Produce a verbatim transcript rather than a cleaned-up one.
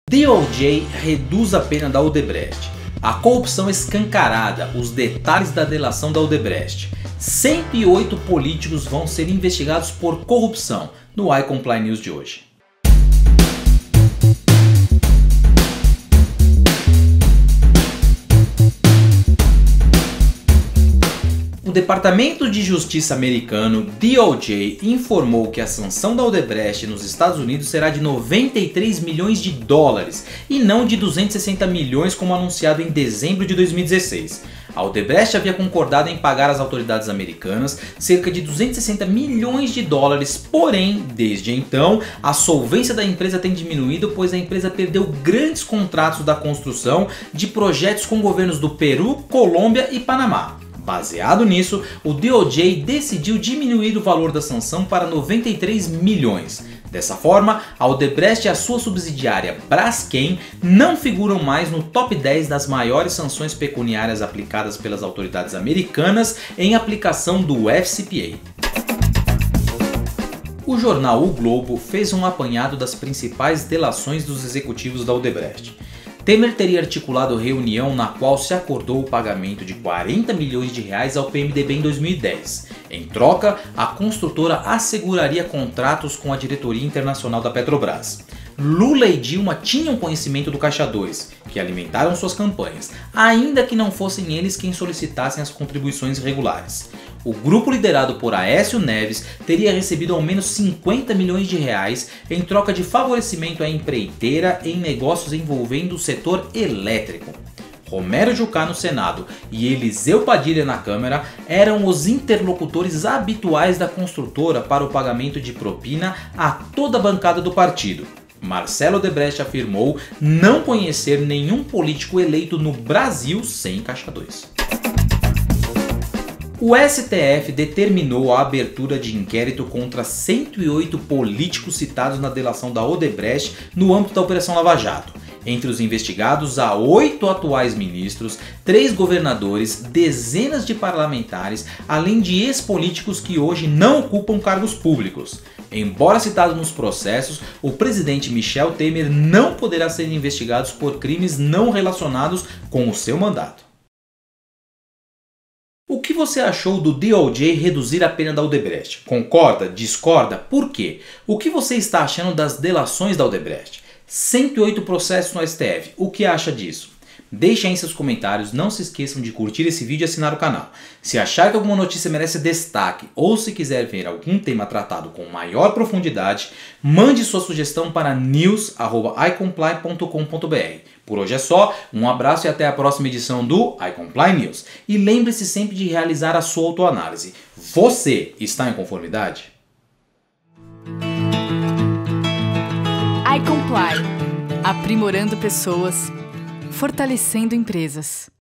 D O J reduz a pena da Odebrecht. A corrupção escancarada, os detalhes da delação da Odebrecht. cento e oito políticos vão ser investigados por corrupção no iComply News de hoje. O Departamento de Justiça americano, D O J, informou que a sanção da Odebrecht nos Estados Unidos será de noventa e três milhões de dólares e não de duzentos e sessenta milhões como anunciado em dezembro de dois mil e dezesseis. A Odebrecht havia concordado em pagar às autoridades americanas cerca de duzentos e sessenta milhões de dólares, porém, desde então, a solvência da empresa tem diminuído, pois a empresa perdeu grandes contratos da construção de projetos com governos do Peru, Colômbia e Panamá. Baseado nisso, o D O J decidiu diminuir o valor da sanção para noventa e três milhões. Dessa forma, a Odebrecht e a sua subsidiária Braskem não figuram mais no top dez das maiores sanções pecuniárias aplicadas pelas autoridades americanas em aplicação do F C P A. O jornal O Globo fez um apanhado das principais delações dos executivos da Odebrecht. Temer teria articulado reunião na qual se acordou o pagamento de quarenta milhões de reais ao P M D B em dois mil e dez. Em troca, a construtora asseguraria contratos com a diretoria internacional da Petrobras. Lula e Dilma tinham conhecimento do Caixa dois, que alimentaram suas campanhas, ainda que não fossem eles quem solicitassem as contribuições regulares. O grupo liderado por Aécio Neves teria recebido ao menos cinquenta milhões de reais em troca de favorecimento à empreiteira em negócios envolvendo o setor elétrico. Romero Jucá no Senado e Eliseu Padilha na Câmara eram os interlocutores habituais da construtora para o pagamento de propina a toda a bancada do partido. Marcelo Odebrecht afirmou não conhecer nenhum político eleito no Brasil sem Caixa dois. O S T F determinou a abertura de inquérito contra cento e oito políticos citados na delação da Odebrecht no âmbito da Operação Lava Jato. Entre os investigados há oito atuais ministros, três governadores, dezenas de parlamentares, além de ex-políticos que hoje não ocupam cargos públicos. Embora citado nos processos, o presidente Michel Temer não poderá ser investigado por crimes não relacionados com o seu mandato. O que você achou do D O J reduzir a pena da Odebrecht? Concorda? Discorda? Por quê? O que você está achando das delações da Odebrecht? cento e oito processos no S T F. O que acha disso? Deixe aí seus comentários, não se esqueçam de curtir esse vídeo e assinar o canal. Se achar que alguma notícia merece destaque ou se quiser ver algum tema tratado com maior profundidade, mande sua sugestão para news arroba icomply ponto com ponto br. Por hoje é só, um abraço e até a próxima edição do iComply News. E lembre-se sempre de realizar a sua autoanálise. Você está em conformidade? iComply, aprimorando pessoas, fortalecendo empresas.